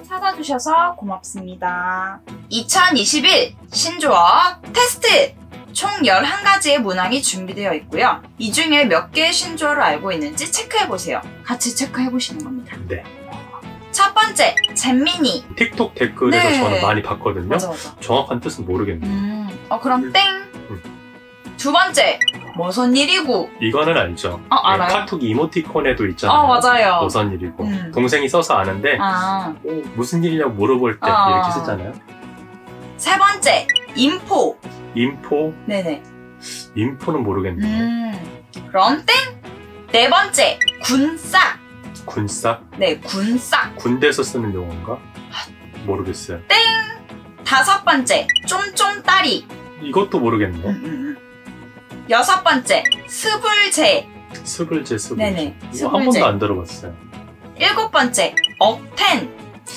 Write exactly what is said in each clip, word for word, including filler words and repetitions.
찾아주셔서 고맙습니다. 이천이십일 신조어 테스트! 총 열한 가지의 문항이 준비되어 있고요. 이 중에 몇 개의 신조어를 알고 있는지 체크해보세요. 같이 체크해보시는 겁니다. 네. 첫 번째, 잼민이. 틱톡 댓글에서 네. 저는 많이 봤거든요. 맞아, 맞아. 정확한 뜻은 모르겠네요. 음, 어, 그럼 땡! 음. 두 번째, 무슨 일이고. 이거는 알죠. 어, 알아요? 카톡 이모티콘에도 있잖아요. 어, 맞아요. 무슨 일이고. 음. 동생이 써서 아는데 아. 어, 무슨 일이냐고 물어볼 때 어. 이렇게 쓰잖아요. 세 번째, 인포. 인포? 네네. 인포는 모르겠네요. 음, 그럼 땡! 네 번째, 군싹. 군싹? 네, 군싹. 군대에서 쓰는 용어인가? 모르겠어요. 땡! 다섯 번째, 쫌쫌따리. 이것도 모르겠네요. 음, 음, 음. 여섯 번째, 스불제. 스불제, 스불제. 네네, 이거 한 스불제. 번도 안 들어봤어요. 일곱 번째, 억텐.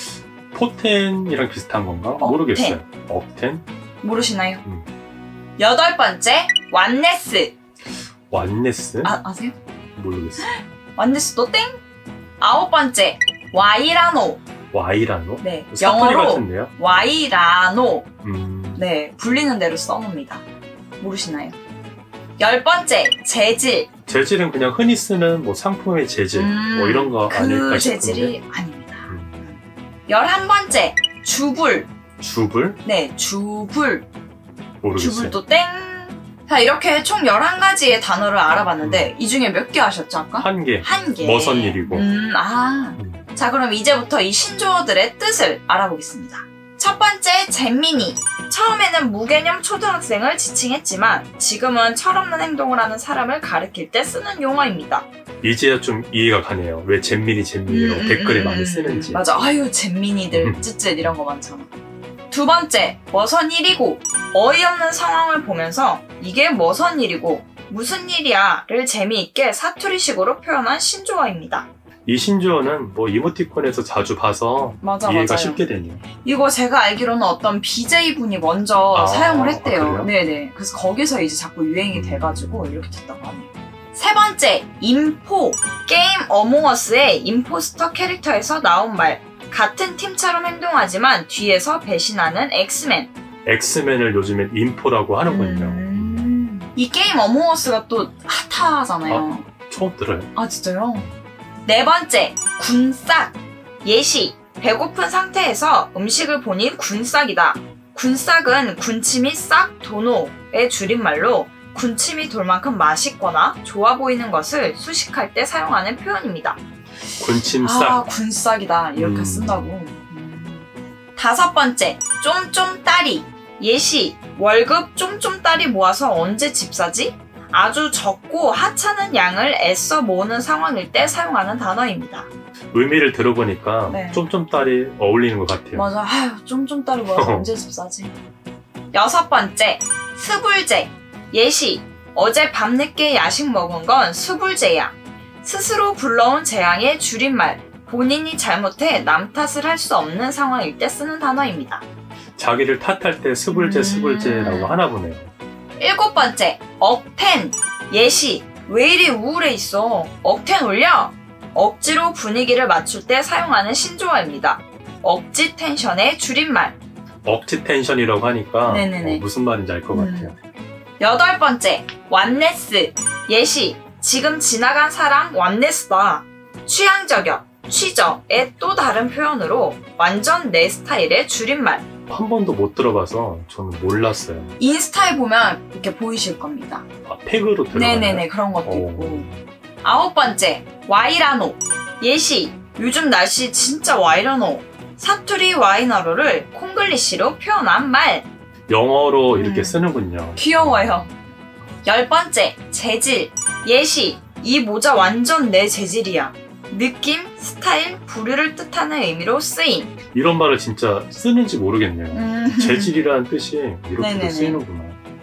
포텐이랑 비슷한 건가? 억텐. 모르겠어요. 억텐? 모르시나요? 음. 여덟 번째, 완네스. 완네스? 아, 아세요? 모르겠어요. 완네스도 땡! 아홉 번째, 와이라노. 와이라노? 네, 사투리 영어로 같은데요? 와이라노. 음... 네, 불리는 대로 써놓습니다. 모르시나요? 열 번째, 재질. 재질은 그냥 흔히 쓰는 뭐 상품의 재질 음, 뭐 이런 거 아닐까 그 싶은데. 재질이 아닙니다. 음. 열한 번째, 주불. 주불? 네, 주불. 모르겠어요. 주불도 땡. 자, 이렇게 총 열한 가지의 단어를 알아봤는데 음. 이 중에 몇 개 아셨죠, 아까? 한 개. 한 개. 머선 일이고. 음, 아. 음. 자, 그럼 이제부터 이 신조어들의 뜻을 알아보겠습니다. 첫 번째, 잼민이. 처음에는 무개념 초등학생을 지칭했지만 지금은 철없는 행동을 하는 사람을 가리킬 때 쓰는 용어입니다. 이제야 좀 이해가 가네요. 왜 잼민이 잼민이라고 음, 댓글에 음, 많이 음. 쓰는지. 맞아. 아유, 잼민이들, 음. 쯧쯧 이런 거 많잖아. 두 번째, 뭐선 일이고. 어이없는 상황을 보면서 이게 뭐선 일이고 무슨 일이야를 재미있게 사투리식으로 표현한 신조어입니다. 이 신조어는 뭐 이모티콘에서 자주 봐서 맞아, 이해가 맞아요. 쉽게 되네요. 이거 제가 알기로는 어떤 비제이분이 먼저 아, 사용을 아, 했대요. 그래요? 네네. 그래서 거기서 이제 자꾸 유행이 음. 돼가지고 이렇게 됐다고 하네요. 세 번째, 인포. 게임 어몽어스의 임포스터 캐릭터에서 나온 말. 같은 팀처럼 행동하지만 뒤에서 배신하는 엑스맨. 엑스맨을 요즘엔 인포라고 하는군요. 음... 이 게임 어몽어스가 또 핫하잖아요. 처음 들어요. 아, 진짜요? 네 번째, 군싹. 예시. 배고픈 상태에서 음식을 보니 군싹이다. 군싹은 군침이 싹 도노의 줄임말로 군침이 돌 만큼 맛있거나 좋아 보이는 것을 수식할 때 사용하는 표현입니다. 군침 싹. 아, 군싹이다. 이렇게 음. 쓴다고. 음. 다섯 번째, 쫌쫌따리. 예시. 월급 쫌쫌따리 모아서 언제 집 사지? 아주 적고 하찮은 양을 애써 모으는 상황일 때 사용하는 단어입니다. 의미를 들어보니까 네. 쫌쫌따리 어울리는 것 같아요. 맞아. 아유, 쫌쫌따리 모아서 언제 집 사지? 여섯 번째, 스불제. 예시. 어제 밤늦게 야식 먹은 건 스불제야. 스스로 불러온 재앙의 줄임말. 본인이 잘못해 남 탓을 할 수 없는 상황일 때 쓰는 단어입니다. 자기를 탓할 때 스불제 음. 스불제라고 하나 보네요. 일곱 번째, 억텐. 예시. 왜 이리 우울해 있어? 억텐 올려? 억지로 분위기를 맞출 때 사용하는 신조어입니다. 억지 텐션의 줄임말. 억지 텐션이라고 하니까 네네네. 어, 무슨 말인지 알 것 음. 같아요. 여덟 번째, 완네스. 예시. 지금 지나간 사람 완네스다. 취향 저격, 취저의 또 다른 표현으로 완전 내 스타일의 줄임말. 한 번도 못 들어봐서 저는 몰랐어요. 인스타에 보면 이렇게 보이실 겁니다. 아, 팩으로 들어가나요? 네네네, 그런 것도 오. 있고. 아홉 번째, 와이라노. 예시. 요즘 날씨 진짜 와이라노. 사투리 와이나로를 콩글리시로 표현한 말. 영어로 이렇게 음. 쓰는군요. 귀여워요. 열 번째, 재질. 예시. 이 모자 완전 내 재질이야. 느낌, 스타일, 부류를 뜻하는 의미로 쓰임. 이런 말을 진짜 쓰는지 모르겠네요. 음. 재질이라는 뜻이 이렇게도 네네네. 쓰이는구나.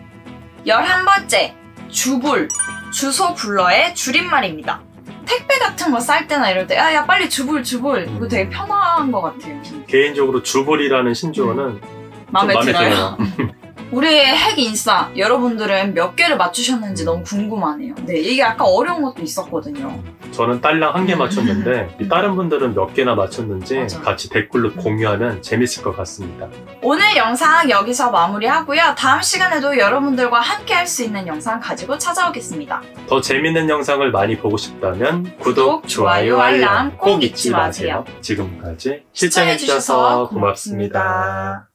열한 번째, 주불. 주소 불러의 줄임말입니다. 택배 같은 거 쌀 때나 이럴 때, 야, 야, 빨리 주불, 주불. 이거 음. 되게 편한 것 같아요. 개인적으로 주불이라는 신조어는 마음에, 좀 마음에 들어요. 들어요. 우리의 핵 인싸, 여러분들은 몇 개를 맞추셨는지 너무 궁금하네요. 네, 이게 약간 어려운 것도 있었거든요. 저는 딸랑 한 개 음. 맞췄는데 이 다른 분들은 몇 개나 맞췄는지 맞아. 같이 댓글로 공유하면 재밌을 것 같습니다. 오늘 영상 여기서 마무리하고요. 다음 시간에도 여러분들과 함께 할 수 있는 영상 가지고 찾아오겠습니다. 더 재밌는 영상을 많이 보고 싶다면 구독, 구독, 좋아요, 좋아요, 알람 알람 꼭 잊지 마세요. 지금까지 시청해주셔서 고맙습니다.